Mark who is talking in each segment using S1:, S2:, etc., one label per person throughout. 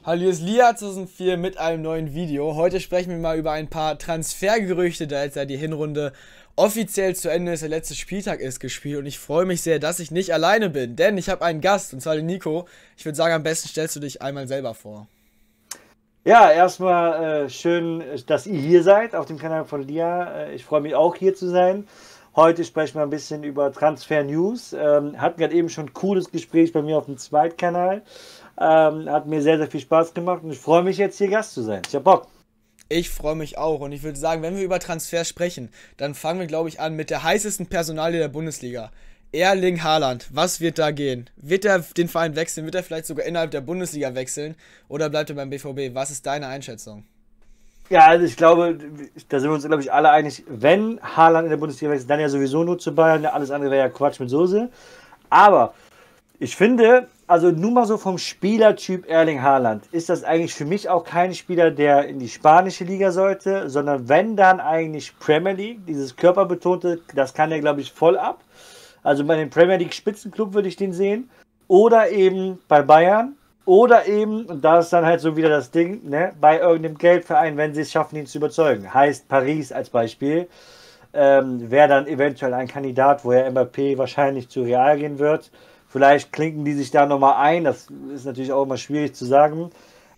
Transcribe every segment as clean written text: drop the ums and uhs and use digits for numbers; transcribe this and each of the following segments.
S1: Hallo, hier ist Lia 2004 mit einem neuen Video. Heute sprechen wir mal über ein paar Transfergerüchte, da jetzt ja die Hinrunde offiziell zu Ende ist, der letzte Spieltag ist gespielt und ich freue mich sehr, dass ich nicht alleine bin, denn ich habe einen Gast, und zwar den Nico. Ich würde sagen, am besten stellst du dich einmal selber vor.
S2: Ja, erstmal schön, dass ihr hier seid auf dem Kanal von Lia. Ich freue mich auch hier zu sein. Heute sprechen wir ein bisschen über Transfer News. Hatten gerade eben schon ein cooles Gespräch bei mir auf dem Zweitkanal. Hat mir sehr, sehr viel Spaß gemacht und ich freue mich jetzt hier Gast zu sein. Ich hab Bock.
S1: Ich freue mich auch und ich würde sagen, wenn wir über Transfers sprechen, dann fangen wir, glaube ich, an mit der heißesten Personalie der Bundesliga. Erling Haaland, was wird da gehen? Wird er den Verein wechseln? Wird er vielleicht sogar innerhalb der Bundesliga wechseln? Oder bleibt er beim BVB? Was ist deine Einschätzung?
S2: Ja, also ich glaube, da sind wir uns, glaube ich, alle einig, wenn Haaland in der Bundesliga wechselt, dann ja sowieso nur zu Bayern. Alles andere wäre ja Quatsch mit Soße. Aber ich finde, also nur mal so vom Spielertyp Erling Haaland, ist das eigentlich für mich auch kein Spieler, der in die spanische Liga sollte, sondern wenn dann eigentlich Premier League, dieses körperbetonte, das kann er, glaube ich, voll ab. Also bei dem Premier League Spitzenclub würde ich den sehen. Oder eben bei Bayern. Oder eben, und da ist dann halt so wieder das Ding, ne, bei irgendeinem Geldverein, wenn sie es schaffen, ihn zu überzeugen. Heißt Paris als Beispiel. Wäre dann eventuell ein Kandidat, wo ja Mbappé wahrscheinlich zu Real gehen wird. Vielleicht klinken die sich da nochmal ein. Das ist natürlich auch immer schwierig zu sagen.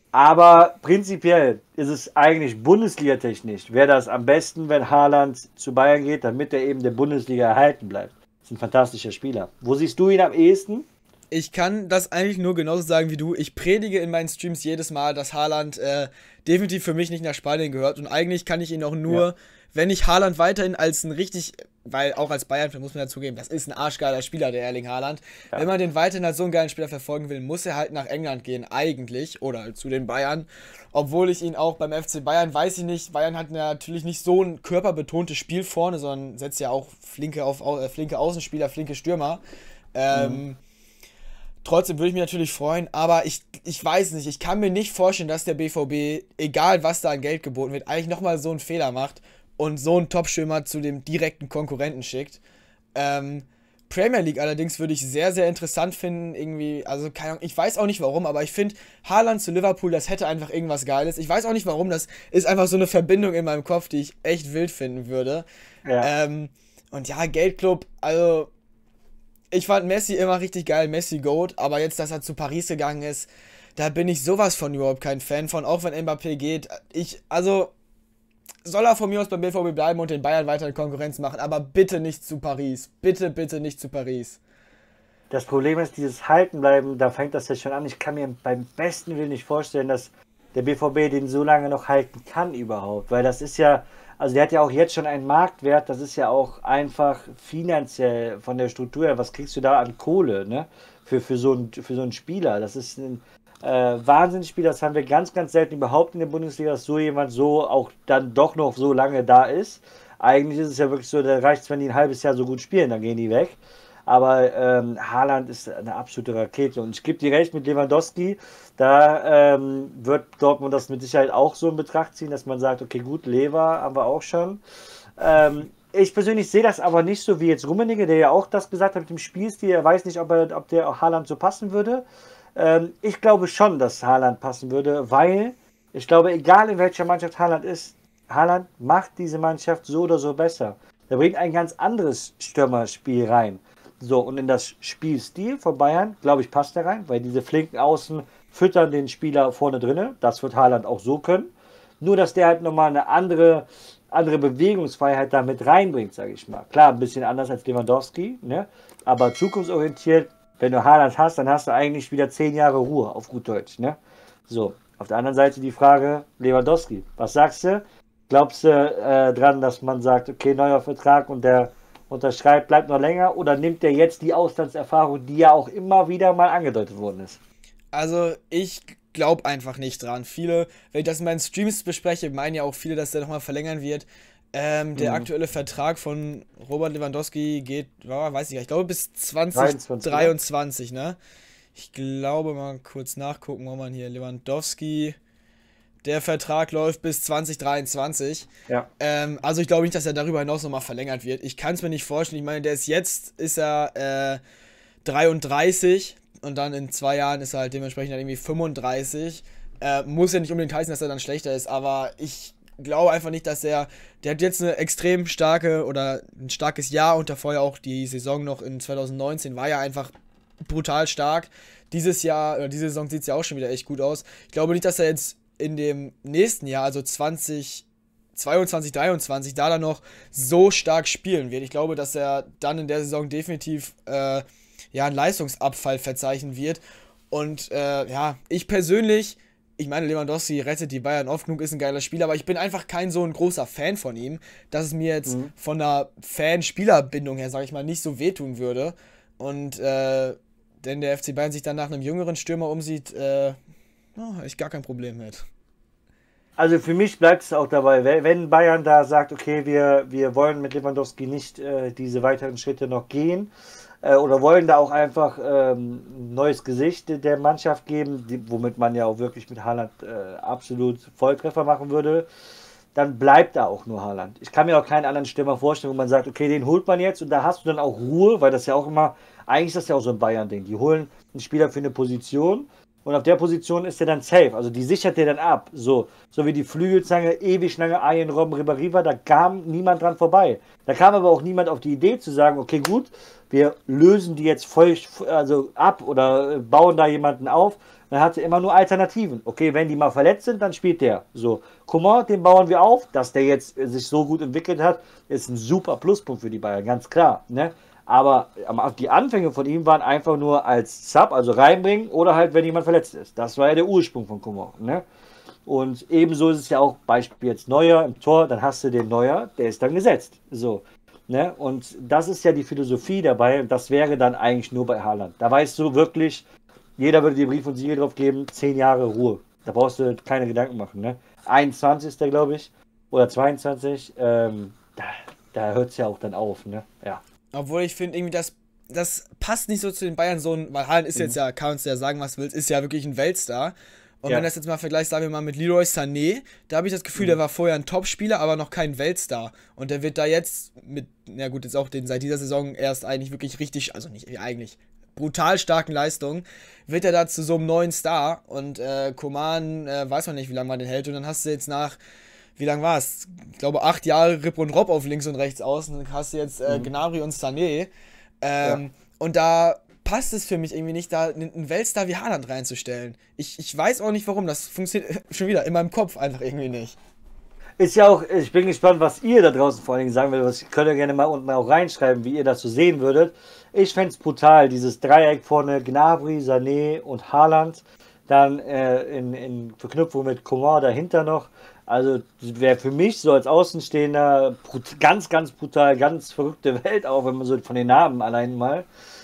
S2: Aber prinzipiell ist es eigentlich Bundesliga-technisch. Wäre das am besten, wenn Haaland zu Bayern geht, damit er eben der Bundesliga erhalten bleibt. Das ist ein fantastischer Spieler. Wo siehst du ihn am ehesten?
S1: Ich kann das eigentlich nur genauso sagen wie du. Ich predige in meinen Streams jedes Mal, dass Haaland definitiv für mich nicht nach Spanien gehört. Und eigentlich kann ich ihn auch nur,
S2: Ja.
S1: wenn ich Haaland weiterhin als ein richtig, weil auch als Bayern-Fan muss man dazugeben, das ist ein arschgeiler Spieler, der Erling Haaland. Wenn
S2: Ja.
S1: man den weiterhin als so einen geilen Spieler verfolgen will, muss er halt nach England gehen, eigentlich. Oder zu den Bayern. Obwohl ich ihn auch beim FC Bayern, weiß ich nicht, Bayern hat natürlich nicht so ein körperbetontes Spiel vorne, sondern setzt ja auch flinke Außenspieler, flinke Stürmer.
S2: Mhm.
S1: Ähm, Trotzdem würde ich mich natürlich freuen, aber ich weiß nicht, ich kann mir nicht vorstellen, dass der BVB, egal was da an Geld geboten wird, eigentlich nochmal so einen Fehler macht und so einen Top-Stürmer zu dem direkten Konkurrenten schickt. Ähm, Premier League allerdings würde ich sehr, sehr interessant finden, irgendwie, also keine Ahnung, ich weiß auch nicht warum, aber ich finde Haaland zu Liverpool, das hätte einfach irgendwas Geiles. Ich weiß auch nicht warum, das ist einfach so eine Verbindung in meinem Kopf, die ich echt wild finden würde.
S2: Ja.
S1: Ähm, und ja, Geldclub, also ich fand Messi immer richtig geil, Messi Goat, aber jetzt, dass er zu Paris gegangen ist, da bin ich sowas von überhaupt kein Fan von, auch wenn Mbappé geht. Also, soll er von mir aus beim BVB bleiben und den Bayern weiter Konkurrenz machen, aber bitte nicht zu Paris. Bitte, bitte nicht zu Paris.
S2: Das Problem ist, dieses Haltenbleiben, da fängt das ja schon an. Ich kann mir beim besten Willen nicht vorstellen, dass der BVB den so lange noch halten kann überhaupt. Weil das ist ja, also der hat ja auch jetzt schon einen Marktwert, das ist ja auch einfach finanziell von der Struktur her, was kriegst du da an Kohle, ne? Für so einen Spieler. Das ist ein Wahnsinnsspieler, das haben wir ganz, ganz selten überhaupt in der Bundesliga, dass so jemand so auch dann doch noch so lange da ist. Eigentlich ist es ja wirklich so, da reicht es, wenn die ein halbes Jahr so gut spielen, dann gehen die weg. Aber Haaland ist eine absolute Rakete. Und ich gebe dir recht mit Lewandowski, da wird Dortmund das mit Sicherheit auch so in Betracht ziehen, dass man sagt, okay, gut, Lever haben wir auch schon. Ich persönlich sehe das aber nicht so wie jetzt Rummenigge, der ja auch das gesagt hat mit dem Spielstil. Er weiß nicht, ob der auch Haaland so passen würde. Ich glaube schon, dass Haaland passen würde, weil ich glaube, egal in welcher Mannschaft Haaland ist, Haaland macht diese Mannschaft so oder so besser. Er bringt ein ganz anderes Stürmerspiel rein. So, und in das Spielstil von Bayern, glaube ich, passt er rein, weil diese flinken Außen füttern den Spieler vorne drinne. Das wird Haaland auch so können. Nur, dass der halt nochmal eine andere Bewegungsfreiheit damit reinbringt, sage ich mal. Klar, ein bisschen anders als Lewandowski, ne? Aber zukunftsorientiert, wenn du Haaland hast, dann hast du eigentlich wieder 10 Jahre Ruhe, auf gut Deutsch, ne? So, auf der anderen Seite die Frage, Lewandowski, was sagst du? Glaubst du dran, dass man sagt, okay, neuer Vertrag und der unterschreibt, bleibt noch länger oder nimmt der jetzt die Auslandserfahrung, die ja auch immer wieder mal angedeutet worden ist?
S1: Also, ich glaube einfach nicht dran. Viele, wenn ich das in meinen Streams bespreche, meinen ja auch viele, dass der nochmal verlängern wird. Der
S2: Mhm.
S1: aktuelle Vertrag von Robert Lewandowski geht, ja, weiß ich gar nicht, ich glaube bis
S2: 23, oder?
S1: 2023, ne? Ich glaube, mal kurz nachgucken, wo man hier Lewandowski. Der Vertrag läuft bis 2023.
S2: Ja.
S1: Also ich glaube nicht, dass er darüber hinaus nochmal verlängert wird. Ich kann es mir nicht vorstellen. Ich meine, ist er 33 und dann in 2 Jahren ist er halt dementsprechend dann irgendwie 35. Muss ja nicht unbedingt heißen, dass er dann schlechter ist, aber ich glaube einfach nicht, dass der hat jetzt eine extrem starke oder ein starkes Jahr und davor ja auch die Saison noch in 2019 war ja einfach brutal stark. Dieses Jahr, oder diese Saison sieht es ja auch schon wieder echt gut aus. Ich glaube nicht, dass er jetzt in dem nächsten Jahr, also 2022, 23, da dann noch so stark spielen wird. Ich glaube, dass er dann in der Saison definitiv einen Leistungsabfall verzeichnen wird. Und ich persönlich, ich meine, Lewandowski rettet die Bayern oft genug, ist ein geiler Spieler, aber ich bin einfach kein so ein großer Fan von ihm, dass es mir jetzt von der Fan-Spieler-Bindung her, sage ich mal, nicht so wehtun würde. Und wenn der FC Bayern sich dann nach einem jüngeren Stürmer umsieht, habe ich gar kein Problem mit.
S2: Also für mich bleibt es auch dabei, wenn Bayern da sagt, okay, wir wollen mit Lewandowski nicht diese weiteren Schritte noch gehen oder wollen da auch einfach ein neues Gesicht der Mannschaft geben, womit man ja auch wirklich mit Haaland absolut Volltreffer machen würde, dann bleibt da auch nur Haaland. Ich kann mir auch keinen anderen Stürmer vorstellen, wo man sagt, okay, den holt man jetzt und da hast du dann auch Ruhe, weil das ja auch immer, eigentlich ist das ja auch so ein Bayern-Ding. Die holen einen Spieler für eine Position und auf der Position ist er dann safe. Also die sichert der dann ab. So wie die Flügelzange ewig lange Arjen Robben Ribéry war, da kam niemand dran vorbei. Da kam aber auch niemand auf die Idee zu sagen, okay gut, wir lösen die jetzt voll ab oder bauen da jemanden auf. Dann hat er immer nur Alternativen. Okay, wenn die mal verletzt sind, dann spielt der. So, Coman, den bauen wir auf. Dass der jetzt sich so gut entwickelt hat, ist ein super Pluspunkt für die Bayern, ganz klar. Ne? Aber die Anfänge von ihm waren einfach nur als Sub, also reinbringen oder halt, wenn jemand verletzt ist. Das war ja der Ursprung von Coman. Ne? Und ebenso ist es ja auch, Beispiel jetzt Neuer im Tor, dann hast du den Neuer, der ist dann gesetzt. So. Ne? Und das ist ja die Philosophie dabei. Und das wäre dann eigentlich nur bei Haaland. Da weißt du wirklich, jeder würde dir Brief und Siegel drauf geben, 10 Jahre Ruhe. Da brauchst du keine Gedanken machen. Ne? 21. glaube ich, oder 22. Da hört es ja auch dann auf. Ne? Ja.
S1: Obwohl ich finde, irgendwie das passt nicht so zu den Bayern, weil Haaland ist jetzt ja, kannst du ja sagen, was du willst, ist ja wirklich ein Weltstar. Und wenn du das jetzt mal vergleichst, sagen wir mal mit Leroy Sané, da habe ich das Gefühl, der war vorher ein Topspieler, aber noch kein Weltstar. Und der wird da jetzt jetzt auch seit dieser Saison erst eigentlich wirklich richtig, also nicht eigentlich, brutal starken Leistungen, wird er da zu so einem neuen Star. Und Coman, weiß man nicht, wie lange man den hält. Und dann hast du jetzt wie lange war es? Ich glaube 8 Jahre Rip und Rob auf links und rechts außen. Dann hast du jetzt Gnabry und Sané. Und da passt es für mich irgendwie nicht, da einen Weltstar wie Haaland reinzustellen. Ich weiß auch nicht warum, das funktioniert schon wieder in meinem Kopf einfach irgendwie nicht.
S2: Ist ja auch, ich bin gespannt, was ihr da draußen vor allen Dingen sagen würdet. Könnt ihr gerne mal unten auch reinschreiben, wie ihr das so sehen würdet. Ich fände es brutal, dieses Dreieck vorne, Gnabry, Sané und Haaland. Dann in Verknüpfung mit Coman dahinter noch. Also wäre für mich so als Außenstehender ganz, ganz brutal, ganz verrückte Welt, auch wenn man so von den Namen allein mal.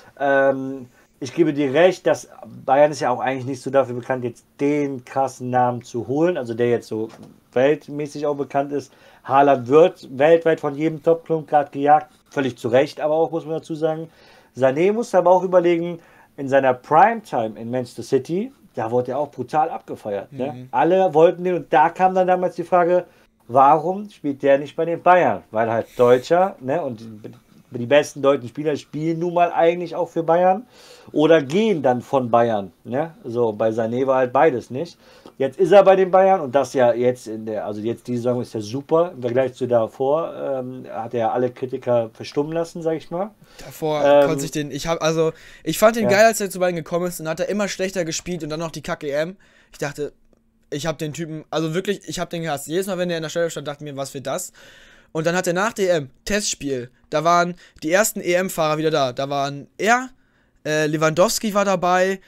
S2: Ich gebe dir recht, dass Bayern ist ja auch eigentlich nicht so dafür bekannt, jetzt den krassen Namen zu holen, also der jetzt so weltmäßig auch bekannt ist. Haaland wird weltweit von jedem Top-Klub gerade gejagt, völlig zu Recht, aber auch, muss man dazu sagen. Sané muss aber auch überlegen, in seiner Primetime in Manchester City, da wurde er auch brutal abgefeiert. Ne? Alle wollten den und da kam dann damals die Frage, warum spielt der nicht bei den Bayern? Weil halt Deutscher, ne, und die besten deutschen Spieler spielen nun mal eigentlich auch für Bayern oder gehen dann von Bayern. Ne? So, bei Sané war halt beides nicht. Jetzt ist er bei den Bayern und das ja jetzt also jetzt die Saison ist ja super im Vergleich zu davor. Hat er ja alle Kritiker verstummen lassen, sag ich mal.
S1: Davor konnte ich fand ihn geil, als er zu Bayern gekommen ist und hat er immer schlechter gespielt und dann noch die Kack-EM. Ich dachte, ich habe den Typen, also wirklich, ich habe den gehasst. Jedes Mal, wenn der in der Stelle stand, dachte ich mir, was für das? Und dann hat er nach der EM Testspiel, da waren die ersten EM-Fahrer wieder da. Da waren Lewandowski war dabei,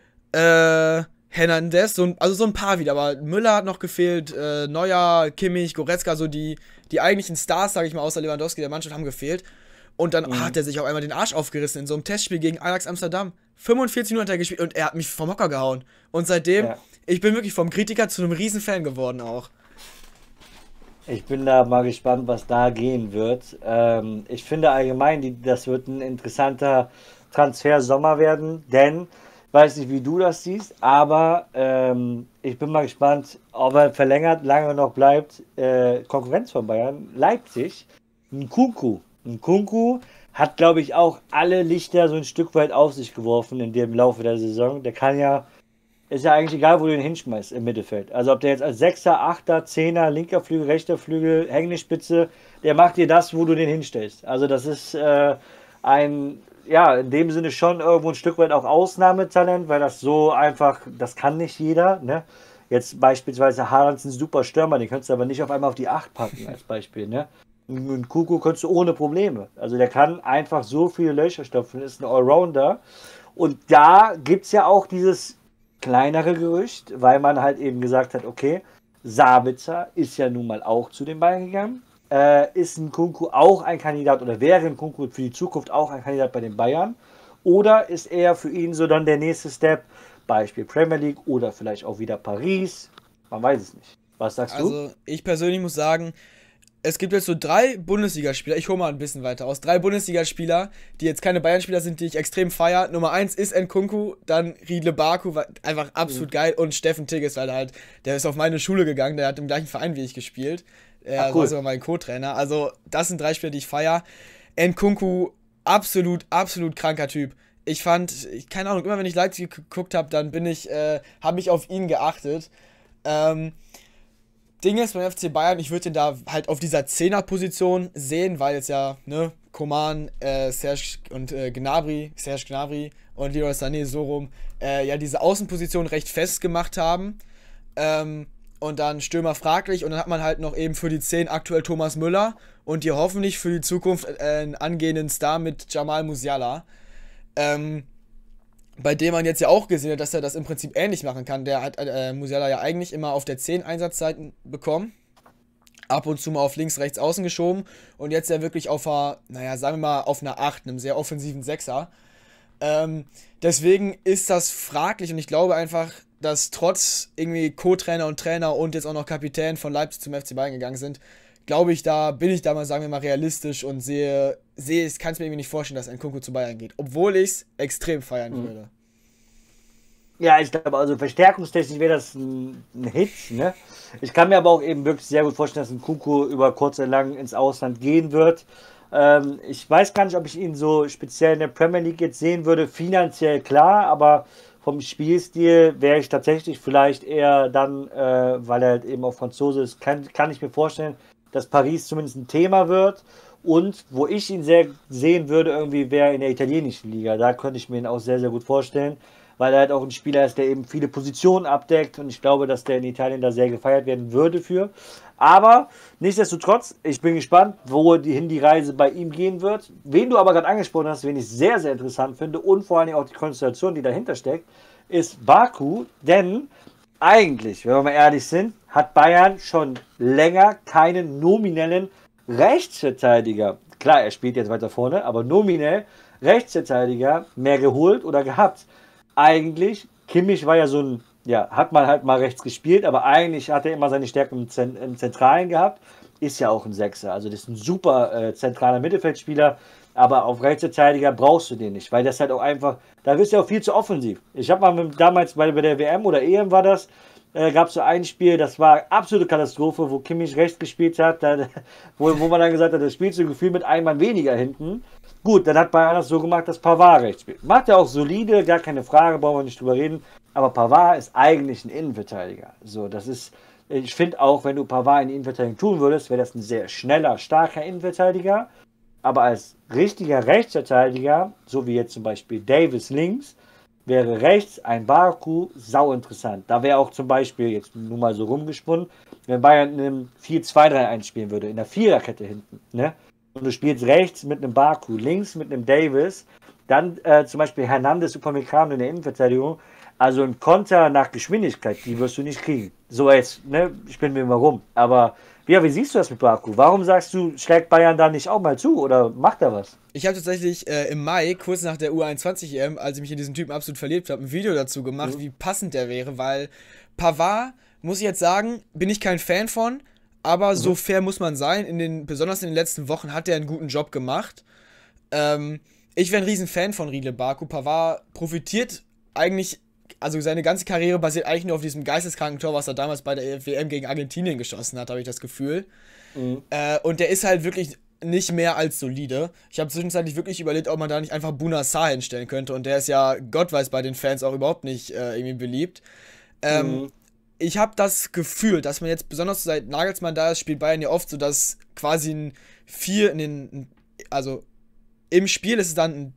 S1: Hernandez, so ein paar wieder, aber Müller hat noch gefehlt, Neuer, Kimmich, Goretzka, so die eigentlichen Stars, sage ich mal, außer Lewandowski der Mannschaft haben gefehlt. Und dann hat er sich auf einmal den Arsch aufgerissen in so einem Testspiel gegen Ajax Amsterdam. 45 Minuten hat er gespielt und er hat mich vom Hocker gehauen. Und seitdem, ich bin wirklich vom Kritiker zu einem riesen Fan geworden auch.
S2: Ich bin da mal gespannt, was da gehen wird. Ich finde allgemein, das wird ein interessanter Transfer-Sommer werden, denn, weiß nicht, wie du das siehst, aber ich bin mal gespannt, ob er verlängert, lange noch bleibt. Konkurrenz von Bayern, Leipzig, Nkunku. Nkunku hat, glaube ich, auch alle Lichter so ein Stück weit auf sich geworfen in dem Laufe der Saison. Der kann ja ist ja eigentlich egal, wo du ihn hinschmeißt im Mittelfeld. Also ob der jetzt als Sechser, Achter, Zehner, linker Flügel, rechter Flügel, hängende Spitze, der macht dir das, wo du den hinstellst. Also das ist ja, in dem Sinne schon irgendwo ein Stück weit auch Ausnahmetalent, weil das so einfach, das kann nicht jeder, ne? Jetzt beispielsweise Haaland ist ein super Stürmer, den könntest du aber nicht auf einmal auf die 8 packen als Beispiel, ne? Und Kuku könntest du ohne Probleme. Also der kann einfach so viele Löcher stopfen, ist ein Allrounder. Und da gibt es ja auch dieses kleinere Gerücht, weil man halt eben gesagt hat, okay, Sabitzer ist ja nun mal auch zu den Bayern gegangen. Ist ein Nkunku auch ein Kandidat oder wäre ein Nkunku für die Zukunft auch ein Kandidat bei den Bayern? Oder ist er für ihn so dann der nächste Step, Beispiel Premier League oder vielleicht auch wieder Paris? Man weiß es nicht. Was sagst du?
S1: Also, ich persönlich muss sagen, es gibt jetzt so 3 Bundesligaspieler, ich hole mal ein bisschen weiter aus, 3 Bundesligaspieler, die jetzt keine Bayern-Spieler sind, die ich extrem feiere. Nummer 1 ist Nkunku, dann Riedle Baku, einfach absolut geil, und Steffen Tigges, weil der ist auf meine Schule gegangen, der hat im gleichen Verein wie ich gespielt. Er war sogar mein Co-Trainer. Also, das sind 3 Spieler, die ich feiere. Nkunku, absolut kranker Typ. Keine Ahnung, immer wenn ich Leipzig geguckt habe, dann habe ich auf ihn geachtet. Ding ist beim FC Bayern, ich würde den da halt auf dieser 10er-Position sehen, weil jetzt ja, ne, Coman, Serge Gnabry und Leroy Sané so rum, ja diese Außenposition recht fest gemacht haben. Und dann Stürmer fraglich, und dann hat man halt noch eben für die 10 aktuell Thomas Müller und hier hoffentlich für die Zukunft einen angehenden Star mit Jamal Musiala. Bei dem man jetzt ja auch gesehen hat, dass er das im Prinzip ähnlich machen kann. Der hat Musiala ja eigentlich immer auf der 10 Einsatzzeiten bekommen. Ab und zu mal auf links, rechts, außen geschoben. Und jetzt ja wirklich auf sagen wir mal, auf einer 8, einem sehr offensiven Sechser. Deswegen ist das fraglich, und ich glaube einfach, dass trotz irgendwie Co-Trainer und Trainer und jetzt auch noch Kapitän von Leipzig zum FC Bayern gegangen sind, bin ich da mal, sagen wir mal, realistisch und ich kann es mir irgendwie nicht vorstellen, dass Nkunku zu Bayern geht. Obwohl ich es extrem feiern würde.
S2: Ja, ich glaube, also verstärkungstechnisch wäre das ein Hit, ne? Ich kann mir aber auch eben wirklich sehr gut vorstellen, dass Nkunku über kurz oder lang ins Ausland gehen wird. Ich weiß gar nicht, ob ich ihn so speziell in der Premier League jetzt sehen würde. Finanziell klar, aber vom Spielstil wäre ich tatsächlich vielleicht eher dann, weil er halt eben auch Franzose ist, kann ich mir vorstellen, dass Paris zumindest ein Thema wird. Und wo ich ihn sehr sehen würde, irgendwie wäre in der italienischen Liga. Da könnte ich mir ihn auch sehr, sehr gut vorstellen, weil er halt auch ein Spieler ist, der eben viele Positionen abdeckt. Und ich glaube, dass der in Italien da sehr gefeiert werden würde für. Aber nichtsdestotrotz, ich bin gespannt, wohin die Reise bei ihm gehen wird. Wen du aber gerade angesprochen hast, wen ich sehr, sehr interessant finde und vor allem auch die Konstellation, die dahinter steckt, ist Baku. Denn eigentlich, wenn wir mal ehrlich sind, hat Bayern schon länger keinen nominellen Rechtsverteidiger. Klar, er spielt jetzt weiter vorne, aber nominell Rechtsverteidiger mehr geholt oder gehabt. Eigentlich, Kimmich war ja so ein, ja, hat man halt mal rechts gespielt, aber eigentlich hat er immer seine Stärken im Zentralen gehabt. Ist ja auch ein Sechser, also das ist ein super zentraler Mittelfeldspieler, aber auf Rechtsverteidiger brauchst du den nicht, weil das halt auch einfach, da bist du ja auch viel zu offensiv. Ich habe mal damals bei der WM oder EM war das, gab es so ein Spiel, das war absolute Katastrophe, wo Kimmich rechts gespielt hat, wo man dann gesagt hat, das spielst du gefühlt mit einem Mann weniger hinten. Gut, dann hat Bayern das so gemacht, dass Pavard rechts spielt. Macht er auch solide, gar keine Frage, brauchen wir nicht drüber reden. Aber Pavard ist eigentlich ein Innenverteidiger. So, das ist, ich finde auch, wenn du Pavard in die Innenverteidigung tun würdest, wäre das ein sehr schneller, starker Innenverteidiger. Aber als richtiger Rechtsverteidiger, so wie jetzt zum Beispiel Davis links, wäre rechts ein Baku sau interessant. Da wäre auch zum Beispiel, jetzt nur mal so rumgesponnen, wenn Bayern in einem 4-2-3-1 spielen würde, in der Viererkette hinten, ne? Und du spielst rechts mit einem Baku, links mit einem Davis, dann zum Beispiel Hernandez, Upamecano in der Innenverteidigung. Also ein Konter nach Geschwindigkeit, die wirst du nicht kriegen. So jetzt, ne, ich bin mir immer rum. Aber ja, wie siehst du das mit Baku? Warum sagst du, schlägt Bayern da nicht auch mal zu oder macht er was?
S1: Ich habe tatsächlich im Mai, kurz nach der U21-EM, als ich mich in diesen Typen absolut verliebt habe, ein Video dazu gemacht, wie passend der wäre, weil Pavard, muss ich jetzt sagen, bin ich kein Fan von, aber so fair muss man sein. Besonders in den letzten Wochen hat er einen guten Job gemacht. Ich wäre ein riesen Fan von Riedle Baku. Pavard profitiert eigentlich, also seine ganze Karriere basiert eigentlich nur auf diesem geisteskranken Tor, was er damals bei der WM gegen Argentinien geschossen hat, habe ich das Gefühl. Und der ist halt wirklich nicht mehr als solide. Ich habe zwischenzeitlich wirklich überlegt, ob man da nicht einfach Bouna Sarr hinstellen könnte. Und der ist ja, Gott weiß, bei den Fans auch überhaupt nicht irgendwie beliebt. Ähm,
S2: Mhm.
S1: Ich habe das Gefühl, dass man jetzt, besonders seit Nagelsmann da ist, spielt Bayern ja oft so, dass quasi ein 4 in den, also im Spiel ist es dann ein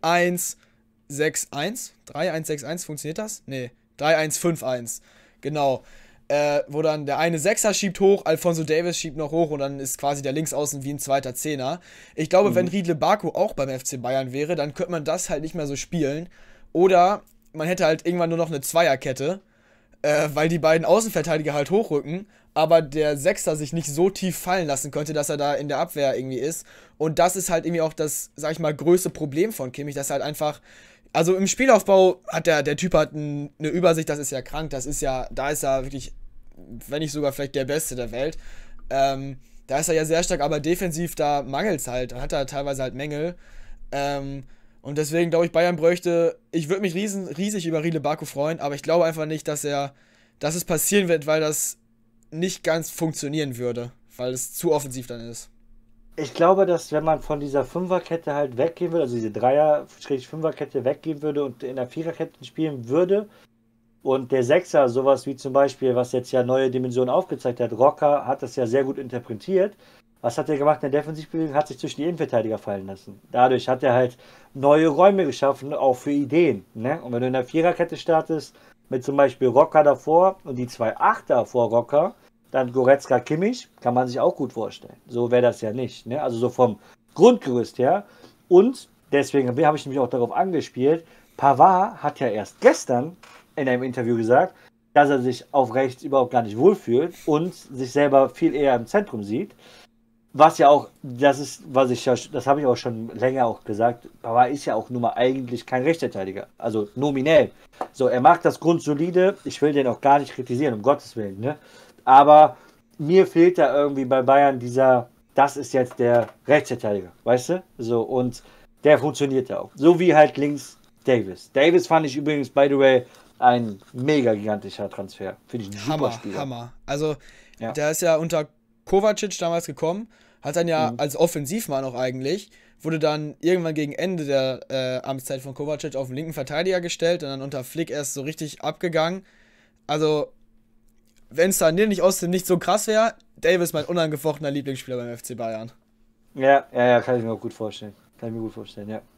S1: 3-1-6-1. 3-1-6-1, funktioniert das? Nee, 3-1-5-1. Genau. Wo dann der eine Sechser schiebt hoch, Alphonso Davies schiebt noch hoch und dann ist quasi der Linksaußen wie ein zweiter Zehner. Ich glaube, wenn
S2: Mhm.
S1: Riedle Baku auch beim FC Bayern wäre, dann könnte man das halt nicht mehr so spielen. Oder man hätte halt irgendwann nur noch eine Zweierkette, weil die beiden Außenverteidiger halt hochrücken, aber der Sechser sich nicht so tief fallen lassen könnte, dass er da in der Abwehr irgendwie ist. Und das ist halt irgendwie auch das, sag ich mal, größte Problem von Kimmich, dass er halt einfach, also im Spielaufbau hat der Typ hat eine Übersicht, das ist ja krank, das ist ja, da ist er wirklich, wenn nicht sogar vielleicht der Beste der Welt. Da ist er ja sehr stark, aber defensiv, da mangelt es halt, da hat er teilweise halt Mängel. Und deswegen glaube ich, Bayern bräuchte, ich würde mich riesig über Riedle Baku freuen, aber ich glaube einfach nicht, dass es passieren wird, weil das nicht ganz funktionieren würde, weil es zu offensiv dann ist.
S2: Ich glaube, dass wenn man von dieser Fünferkette halt weggehen würde, also diese Dreier-Fünferkette weggehen würde und in der Viererkette spielen würde und der Sechser, sowas wie zum Beispiel, was jetzt ja neue Dimensionen aufgezeigt hat, Rocker hat das ja sehr gut interpretiert. Was hat er gemacht in der Defensivbewegung? Hat sich zwischen die Innenverteidiger fallen lassen. Dadurch hat er halt neue Räume geschaffen, auch für Ideen. Ne? Und wenn du in der Viererkette startest, mit zum Beispiel Rocker davor und die zwei Achter vor Rocker, dann Goretzka, Kimmich, kann man sich auch gut vorstellen. So wäre das ja nicht. Ne? Also so vom Grundgerüst her. Und deswegen habe ich nämlich auch darauf angespielt, Pavard hat ja erst gestern in einem Interview gesagt, dass er sich auf rechts überhaupt gar nicht wohlfühlt und sich selber viel eher im Zentrum sieht. Was ja auch, das ist, was ich ja, das habe ich auch schon länger auch gesagt, Pavard ist ja auch nun mal eigentlich kein Rechtsverteidiger, also nominell. So, er macht das grundsolide, ich will den auch gar nicht kritisieren, um Gottes Willen, ne? Aber mir fehlt da irgendwie bei Bayern dieser, das ist jetzt der Rechtsverteidiger, weißt du? So, und der funktioniert ja auch. So wie halt links Davis. Davis fand ich übrigens, by the way, ein mega gigantischer Transfer. Finde ich ein super
S1: Hammer,
S2: Spieler.
S1: Hammer. Also,
S2: Ja.
S1: der ist ja unter Kovacic damals gekommen, hat dann ja
S2: Mhm.
S1: als Offensivmann auch eigentlich, wurde dann irgendwann gegen Ende der Amtszeit von Kovacic auf den linken Verteidiger gestellt und dann unter Flick erst so richtig abgegangen. Also, wenn es da nicht aus dem nicht so krass wäre, Davis mein unangefochtener Lieblingsspieler beim FC Bayern.
S2: Ja, kann ich mir auch gut vorstellen. Kann ich mir gut vorstellen, ja.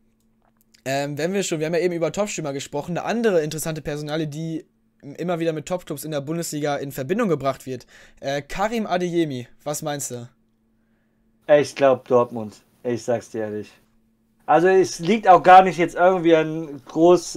S1: Wir haben ja eben über Topstürmer gesprochen, eine andere interessante Personalie, die immer wieder mit Topclubs in der Bundesliga in Verbindung gebracht wird. Karim Adeyemi, was meinst du?
S2: Ich glaube Dortmund. Ich sag's dir ehrlich. Also es liegt auch gar nicht jetzt irgendwie an groß,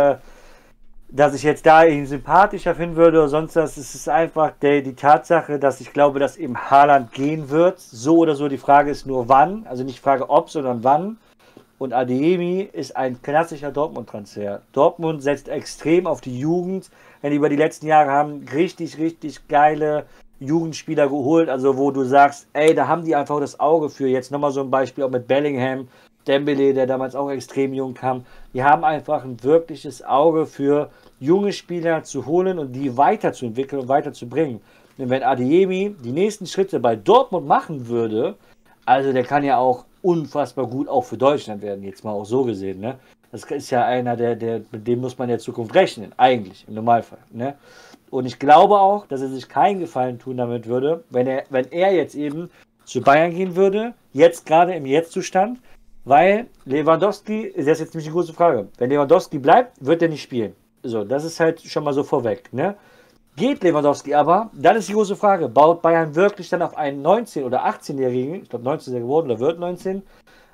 S2: dass ich jetzt da ihn sympathischer finden würde oder sonst was. Es ist einfach die Tatsache, dass ich glaube, dass eben Haaland gehen wird. So oder so. Die Frage ist nur wann. Also nicht die Frage ob, sondern wann. Und Adeyemi ist ein klassischer Dortmund-Transfer. Dortmund setzt extrem auf die Jugend. Wenn die über die letzten Jahre haben richtig, richtig geile Jugendspieler geholt. Also wo du sagst, ey, da haben die einfach das Auge für. Jetzt nochmal so ein Beispiel auch mit Bellingham, Dembele, der damals auch extrem jung kam. Die haben einfach ein wirkliches Auge für junge Spieler zu holen und die weiterzuentwickeln und weiterzubringen. Denn wenn Adeyemi die nächsten Schritte bei Dortmund machen würde, also der kann ja auch unfassbar gut auch für Deutschland werden, jetzt mal auch so gesehen, ne? Das ist ja einer, mit dem muss man in der Zukunft rechnen, eigentlich, im Normalfall, ne? Und ich glaube auch, dass er sich keinen Gefallen tun damit würde, wenn er jetzt eben zu Bayern gehen würde, jetzt gerade im Jetzt-Zustand, weil Lewandowski, das ist jetzt nämlich eine große Frage, wenn Lewandowski bleibt, wird er nicht spielen. So, das ist halt schon mal so vorweg, ne? Geht Lewandowski aber, dann ist die große Frage, baut Bayern wirklich dann auf einen 19- oder 18-Jährigen, ich glaube 19 ist er geworden oder wird 19,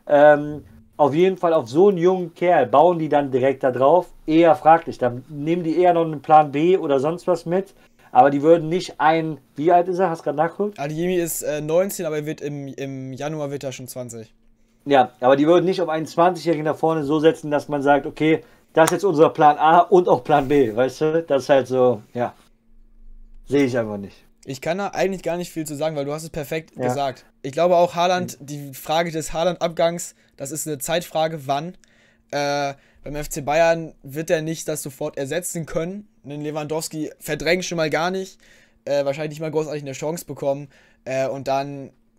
S2: auf jeden Fall auf so einen jungen Kerl, bauen die dann direkt da drauf? Eher fraglich, dann nehmen die eher noch einen Plan B oder sonst was mit, aber die würden nicht wie alt ist er, hast du gerade nachgeguckt?
S1: Adeyemi ist 19, aber er wird im Januar wird er schon 20.
S2: Ja, aber die würden nicht auf einen 20-Jährigen da vorne so setzen, dass man sagt, okay, das ist jetzt unser Plan A und auch Plan B, weißt du? Das ist halt so, ja, sehe ich einfach nicht.
S1: Ich kann da eigentlich gar nicht viel zu sagen, weil du hast es perfekt
S2: Ja.
S1: gesagt. Ich glaube auch Haaland, die Frage des Haaland-Abgangs, das ist eine Zeitfrage, wann. Beim FC Bayern wird er nicht das sofort ersetzen können. Den Lewandowski verdrängt schon mal gar nicht. Wahrscheinlich nicht mal großartig eine Chance bekommen. Und dann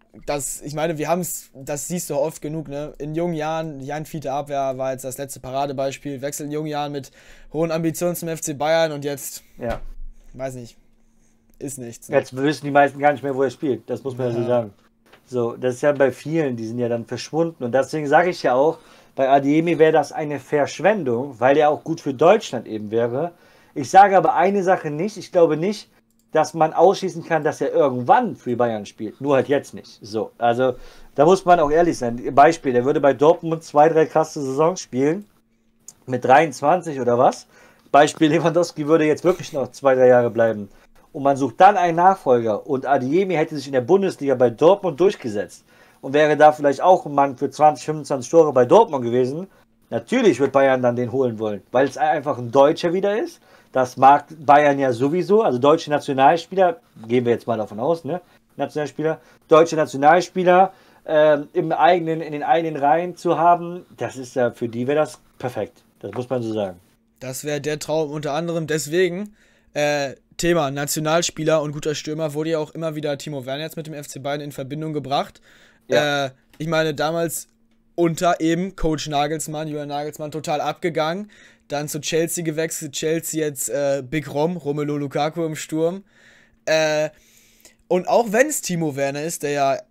S1: ich meine, das siehst du oft genug, ne? In jungen Jahren, Jan Fiete Abwehr war jetzt das letzte Paradebeispiel, wechselt in jungen Jahren mit hohen Ambitionen zum FC Bayern und jetzt,
S2: Ja.
S1: weiß nicht, ist nichts. Ne?
S2: Jetzt wissen die meisten gar nicht mehr, wo er spielt. Das muss man ja so sagen. So, das ist ja bei vielen, die sind ja dann verschwunden. Und deswegen sage ich ja auch, bei Adeyemi wäre das eine Verschwendung, weil er auch gut für Deutschland eben wäre. Ich sage aber eine Sache nicht. Ich glaube nicht, dass man ausschließen kann, dass er irgendwann für Bayern spielt. Nur halt jetzt nicht. So, also da muss man auch ehrlich sein. Beispiel, er würde bei Dortmund 2, 3 krasse Saisons spielen. Mit 23 oder was. Beispiel, Lewandowski würde jetzt wirklich noch 2, 3 Jahre bleiben. Und man sucht dann einen Nachfolger. Und Adeyemi hätte sich in der Bundesliga bei Dortmund durchgesetzt. Und wäre da vielleicht auch ein Mann für 20, 25 Tore bei Dortmund gewesen. Natürlich wird Bayern dann den holen wollen. Weil es einfach ein Deutscher wieder ist. Das mag Bayern ja sowieso. Also deutsche Nationalspieler, gehen wir jetzt mal davon aus, ne? Nationalspieler, deutsche Nationalspieler in den eigenen Reihen zu haben, das ist ja, für die wäre das perfekt. Das muss man so sagen.
S1: Das wäre der Traum unter anderem. Deswegen, Thema Nationalspieler und guter Stürmer wurde ja auch immer wieder Timo Werner jetzt mit dem FC Bayern in Verbindung gebracht. Ja. Ich meine, damals unter eben Coach Nagelsmann, Julian Nagelsmann, total abgegangen. Dann zu Chelsea gewechselt. Chelsea jetzt Big Romelu Lukaku im Sturm. Und auch wenn es Timo Werner ist, der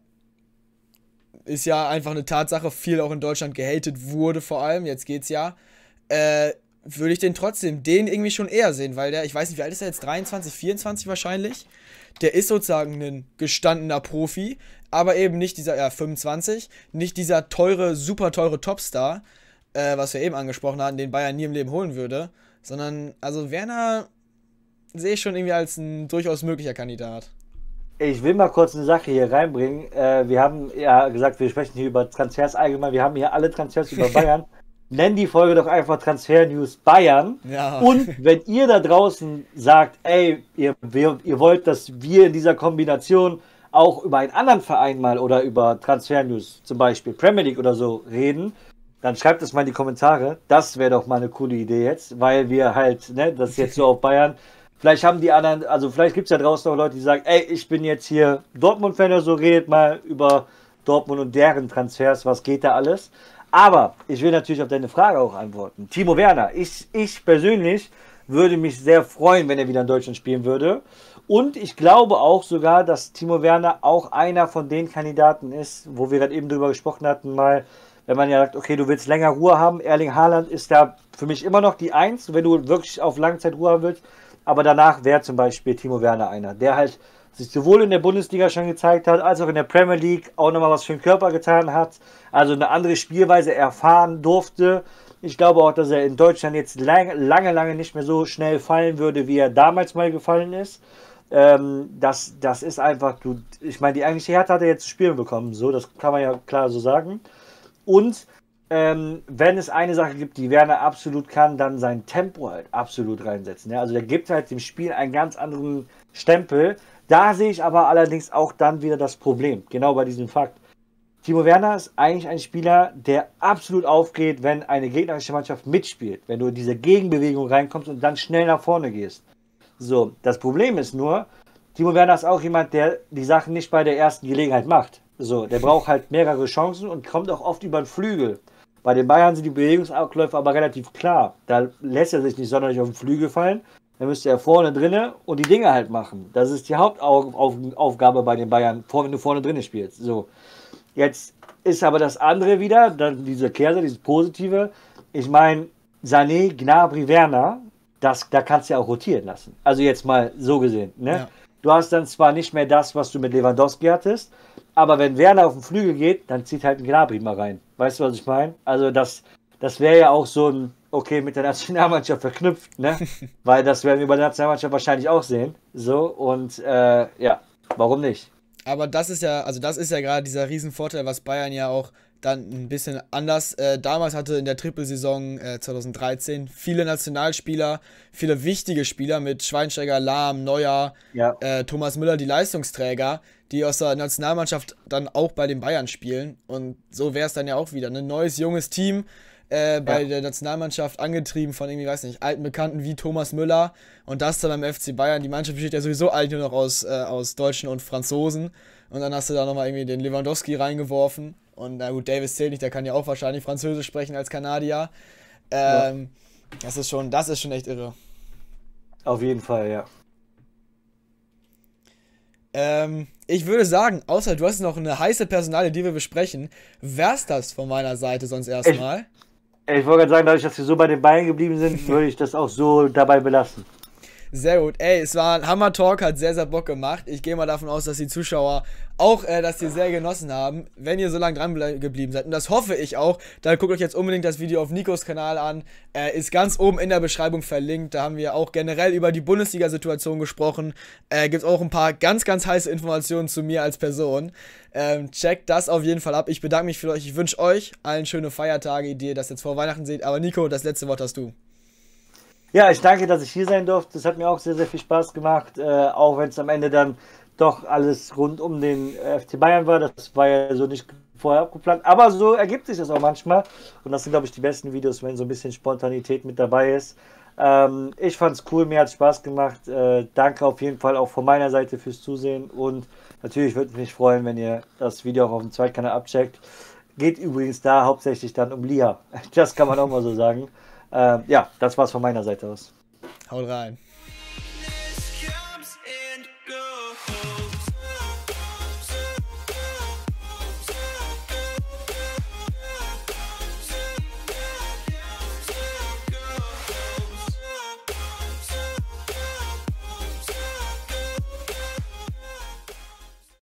S1: ist ja einfach eine Tatsache, viel auch in Deutschland gehatet wurde vor allem, jetzt geht's ja, würde ich den irgendwie schon eher sehen, weil ich weiß nicht, wie alt ist er jetzt, 23, 24 wahrscheinlich, der ist sozusagen ein gestandener Profi, aber eben nicht dieser, 25, nicht dieser super teure Topstar, was wir eben angesprochen hatten, den Bayern nie im Leben holen würde, sondern, also Werner sehe ich schon irgendwie als ein durchaus möglicher Kandidat.
S2: Ich will mal kurz eine Sache hier reinbringen. Wir haben ja gesagt, wir sprechen hier über Transfers allgemein. Wir haben hier alle Transfers über Bayern. Nenn die Folge doch einfach Transfer News Bayern.
S1: Ja.
S2: Und wenn ihr da draußen sagt, ey, ihr wollt, dass wir in dieser Kombination auch über einen anderen Verein mal oder über Transfer News, zum Beispiel Premier League oder so, reden, dann schreibt es mal in die Kommentare. Das wäre doch mal eine coole Idee jetzt, weil wir halt, ne, das jetzt so auf Bayern. Vielleicht haben die anderen, also vielleicht gibt es ja draußen auch Leute, die sagen, ey, ich bin jetzt hier Dortmund-Fan oder so, redet mal über Dortmund und deren Transfers, was geht da alles. Aber ich will natürlich auf deine Frage auch antworten. Timo Werner, ich persönlich würde mich sehr freuen, wenn er wieder in Deutschland spielen würde. Und ich glaube auch sogar, dass Timo Werner auch einer von den Kandidaten ist, wo wir gerade eben drüber gesprochen hatten, mal, wenn man ja sagt, okay, du willst länger Ruhe haben. Erling Haaland ist da für mich immer noch die Eins, wenn du wirklich auf Langzeit Ruhe haben willst. Aber danach wäre zum Beispiel Timo Werner einer, der halt sich sowohl in der Bundesliga schon gezeigt hat, als auch in der Premier League auch nochmal was für den Körper getan hat. Also eine andere Spielweise erfahren durfte. Ich glaube auch, dass er in Deutschland jetzt lange nicht mehr so schnell fallen würde, wie er damals mal gefallen ist. Das ist einfach, ich meine, die eigentliche Härte hat er jetzt zu spielen bekommen. So, das kann man ja klar so sagen. Und wenn es eine Sache gibt, die Werner absolut kann, dann sein Tempo halt absolut reinsetzen. Ja? Also der gibt halt dem Spiel einen ganz anderen Stempel. Da sehe ich aber allerdings auch dann wieder das Problem, genau bei diesem Fakt. Timo Werner ist eigentlich ein Spieler, der absolut aufgeht, wenn eine gegnerische Mannschaft mitspielt. Wenn du in diese Gegenbewegung reinkommst und dann schnell nach vorne gehst. So, das Problem ist nur, Timo Werner ist auch jemand, der die Sachen nicht bei der ersten Gelegenheit macht. So, der braucht halt mehrere Chancen und kommt auch oft über den Flügel. Bei den Bayern sind die Bewegungsabläufe aber relativ klar. Da lässt er sich nicht sonderlich auf den Flügel fallen. Dann müsste er vorne drinne und die Dinge halt machen. Das ist die Hauptaufgabe bei den Bayern, wenn du vorne drinne spielst. So. Jetzt ist aber das andere wieder, dann diese Kehrseite, dieses Positive. Ich meine, Sané, Gnabry, Werner, da kannst du ja auch rotieren lassen. Also jetzt mal so gesehen. Ne? Ja. Du hast dann zwar nicht mehr das, was du mit Lewandowski hattest, aber wenn Werner auf den Flügel geht, dann zieht halt ein Gnabry mal rein. Weißt du, was ich meine? Also das wäre ja auch so ein, okay, mit der Nationalmannschaft verknüpft, ne? Weil das werden wir bei der Nationalmannschaft wahrscheinlich auch sehen. So, und ja, warum nicht?
S1: Aber das ist ja gerade dieser Riesenvorteil, was Bayern ja auch dann ein bisschen anders damals hatte in der Trippelsaison 2013 viele Nationalspieler, viele wichtige Spieler mit Schweinsteiger, Lahm, Neuer, ja. Thomas Müller, die Leistungsträger, die aus der Nationalmannschaft dann auch bei den Bayern spielen. Und so wäre es dann ja auch wieder. Ein neues, junges Team, bei der Nationalmannschaft, angetrieben von irgendwie, weiß nicht, alten Bekannten wie Thomas Müller und das dann beim FC Bayern. Die Mannschaft besteht ja sowieso eigentlich nur noch aus Deutschen und Franzosen und dann hast du da nochmal irgendwie den Lewandowski reingeworfen und na gut, Davis zählt nicht, der kann ja auch wahrscheinlich Französisch sprechen als Kanadier. Das ist schon echt irre.
S2: Auf jeden Fall, ja.
S1: Ich würde sagen, außer du hast noch eine heiße Personalie, die wir besprechen, wär's das von meiner Seite sonst erstmal.
S2: Ich wollte gerade sagen, dadurch, dass wir so bei den Bayern geblieben sind, würde ich das auch so dabei belassen.
S1: Sehr gut. Ey, es war ein Hammer-Talk, hat sehr, sehr Bock gemacht. Ich gehe mal davon aus, dass die Zuschauer auch das hier sehr genossen haben, wenn ihr so lange dran geblieben seid. Und das hoffe ich auch. Dann guckt euch jetzt unbedingt das Video auf Nikos Kanal an. Ist ganz oben in der Beschreibung verlinkt. Da haben wir auch generell über die Bundesliga-Situation gesprochen. Gibt auch ein paar ganz, ganz heiße Informationen zu mir als Person. Checkt das auf jeden Fall ab. Ich bedanke mich für euch. Ich wünsche euch allen schöne Feiertage, die ihr das jetzt vor Weihnachten seht. Aber Nico, das letzte Wort hast du.
S2: Ja, ich danke, dass ich hier sein durfte. Das hat mir auch sehr, sehr viel Spaß gemacht. Auch wenn es am Ende dann doch alles rund um den FC Bayern war. Das war ja so nicht vorher abgeplant. Aber so ergibt sich das auch manchmal. Und das sind, glaube ich, die besten Videos, wenn so ein bisschen Spontanität mit dabei ist. Ich fand es cool, mir hat es Spaß gemacht. Danke auf jeden Fall auch von meiner Seite fürs Zusehen. Und natürlich würde mich freuen, wenn ihr das Video auch auf dem Zweitkanal abcheckt. Geht übrigens da hauptsächlich dann um Lia. Das kann man auch mal so sagen. Ja, das war's von meiner Seite aus.
S1: Haut rein.